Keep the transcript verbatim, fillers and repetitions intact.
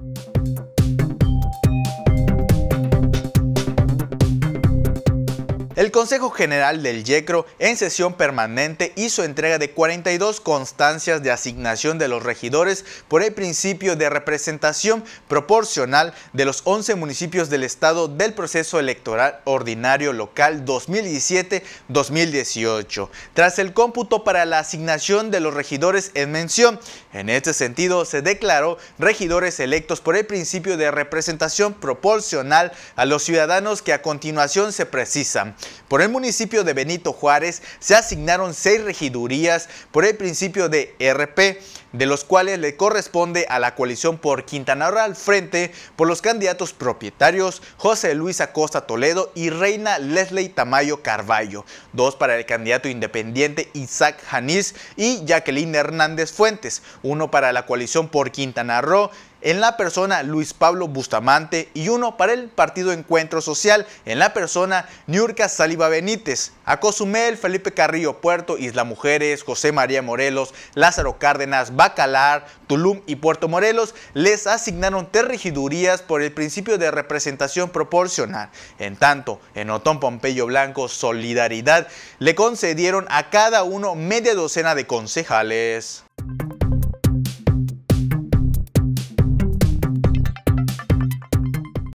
El Consejo General del YECRO, en sesión permanente, hizo entrega de cuarenta y dos constancias de asignación de los regidores por el principio de representación proporcional de los once municipios del estado del proceso electoral ordinario local dos mil diecisiete dos mil dieciocho, tras el cómputo para la asignación de los regidores en mención. En este sentido, se declaró regidores electos por el principio de representación proporcional a los ciudadanos que a continuación se precisan. Por el municipio de Benito Juárez se asignaron seis regidurías por el principio de R P, de los cuales le corresponde a la coalición por Quintana Roo al frente por los candidatos propietarios José Luis Acosta Toledo y Reina Leslie Tamayo Carballo, dos para el candidato independiente Isaac Janís y Jacqueline Hernández Fuentes, uno para la coalición por Quintana Roo en la persona Luis Pablo Bustamante y uno para el Partido Encuentro Social en la persona Niurka Saliba Benítez. A Cozumel, Felipe Carrillo Puerto, Isla Mujeres, José María Morelos, Lázaro Cárdenas, Bacalar, Tulum y Puerto Morelos les asignaron tres regidurías por el principio de representación proporcional. En tanto, en Otón Pompeyo Blanco, Solidaridad le concedieron a cada uno media docena de concejales.